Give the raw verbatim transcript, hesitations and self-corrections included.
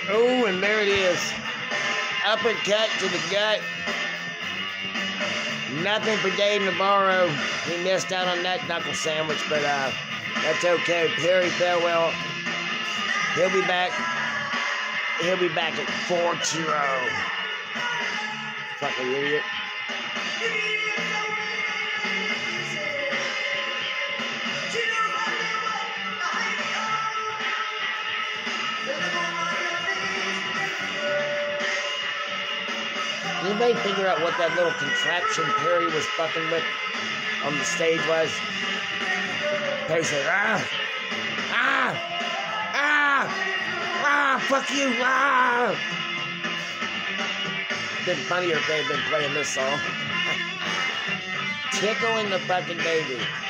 Oh, and there it is. Uppercut to the gut. Nothing for Dave Navarro. He missed out on that knuckle sandwich, but uh, that's okay. Perry fell well. He'll be back. He'll be back at four two oh. Fucking idiot. Anybody figure out what that little contraption Perry was fucking with on the stage was? Perry said, ah, ah, ah, ah, fuck you, ah. Been funnier if they had been playing this song. Tickling the fucking baby.